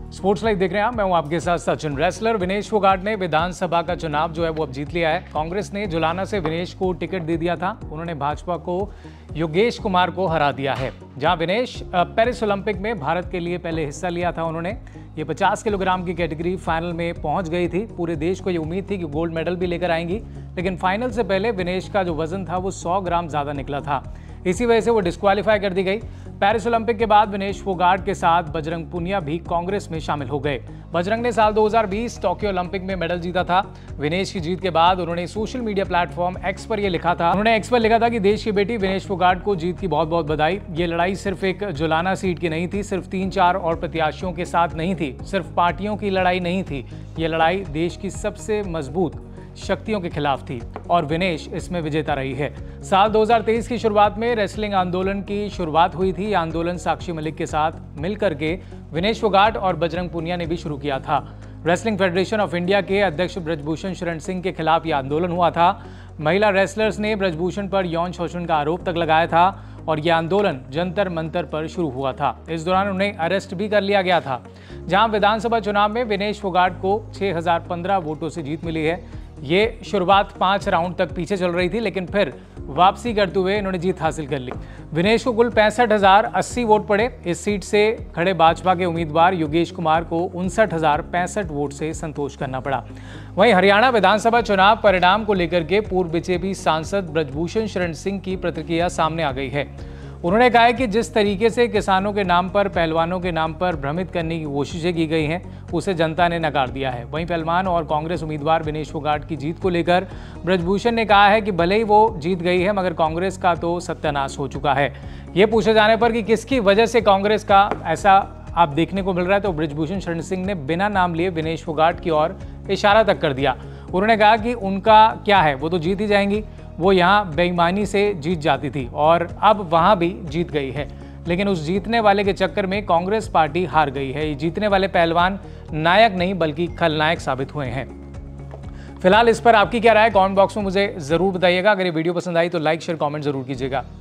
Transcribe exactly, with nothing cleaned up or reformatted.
Sports live देख रहे हैं आप, मैं हूं आपके साथ सचिन। रेसलर विनेश फोगाट ने विधानसभा का चुनाव जो है वो अब जीत लिया है। कांग्रेस ने जुलाना से विनेश को टिकट दे दिया था। उन्होंने भाजपा को योगेश कुमार को हरा दिया है। जहां विनेश पेरिस ओलंपिक में भारत के लिए पहले हिस्सा लिया था उन्होंने। ये पचास किलोग्राम की कैटेगरी फाइनल में पहुंच गई थी। पूरे देश को ये उम्मीद थी कि गोल्ड मेडल भी लेकर आएंगी, लेकिन फाइनल से पहले विनेश का जो वजन था वो सौ ग्राम ज्यादा निकला था। इसी वजह से वो डिस्क्वालीफाई कर दी गई। पेरिस ओलंपिक के बाद विनेश फोगाट के साथ बजरंग पुनिया भी कांग्रेस में शामिल हो गए। बजरंग ने साल दो हज़ार बीस टोक्यो ओलंपिक में मेडल जीता था। विनेश की जीत के बाद उन्होंने सोशल मीडिया प्लेटफॉर्म एक्स पर यह लिखा था उन्होंने एक्स पर लिखा था कि देश की बेटी विनेश फोगाट को जीत की बहुत बहुत बधाई। ये लड़ाई सिर्फ एक जुलाना सीट की नहीं थी, सिर्फ तीन चार और प्रत्याशियों के साथ नहीं थी, सिर्फ पार्टियों की लड़ाई नहीं थी। ये लड़ाई देश की सबसे मजबूत शक्तियों के खिलाफ थी और विनेश इसमें विजेता रही है। साल दो हज़ार तेईस की शुरुआत में रेसलिंग आंदोलन की शुरुआत हुई थी। यह आंदोलन साक्षी मलिक के साथ मिलकर के विनेश फोगाट और बजरंग पुनिया ने भी शुरू किया था। रेसलिंग फेडरेशन ऑफ इंडिया के अध्यक्ष ब्रजभूषण शरण सिंह के खिलाफ यह आंदोलन हुआ था। महिला रेसलर्स ने ब्रजभूषण पर यौन शोषण का आरोप तक लगाया था और यह आंदोलन जंतर मंतर पर शुरू हुआ था। इस दौरान उन्हें अरेस्ट भी कर लिया गया था। जहां विधानसभा चुनाव में विनेश फोगाट को छह हज़ार पंद्रह वोटों से जीत मिली है। ये शुरुआत पांच राउंड तक पीछे चल रही थी, लेकिन फिर वापसी करते हुए इन्होंने जीत हासिल कर ली। विनेश को कुल पैंसठ हजार अस्सी वोट पड़े। इस सीट से खड़े भाजपा के उम्मीदवार योगेश कुमार को उनसठ हजार पैंसठ वोट से संतोष करना पड़ा। वहीं हरियाणा विधानसभा चुनाव परिणाम को लेकर के पूर्व बीजेपी सांसद ब्रजभूषण शरण सिंह की प्रतिक्रिया सामने आ गई है। उन्होंने कहा है कि जिस तरीके से किसानों के नाम पर, पहलवानों के नाम पर भ्रमित करने की कोशिशें की गई हैं, उसे जनता ने नकार दिया है। वहीं पहलवान और कांग्रेस उम्मीदवार विनेश फोगाट की जीत को लेकर ब्रजभूषण ने कहा है कि भले ही वो जीत गई है, मगर कांग्रेस का तो सत्यानाश हो चुका है। ये पूछे जाने पर कि किसकी वजह से कांग्रेस का ऐसा आप देखने को मिल रहा है, तो ब्रजभूषण शरण सिंह ने बिना नाम लिए विनेश फोगाट की ओर इशारा तक कर दिया। उन्होंने कहा कि उनका क्या है, वो तो जीत ही जाएंगी। वो यहाँ बेईमानी से जीत जाती थी और अब वहाँ भी जीत गई है, लेकिन उस जीतने वाले के चक्कर में कांग्रेस पार्टी हार गई है। ये जीतने वाले पहलवान नायक नहीं बल्कि खलनायक साबित हुए हैं। फिलहाल इस पर आपकी क्या राय है, कमेंट बॉक्स में मुझे जरूर बताइएगा। अगर ये वीडियो पसंद आई तो लाइक शेयर कमेंट जरूर कीजिएगा।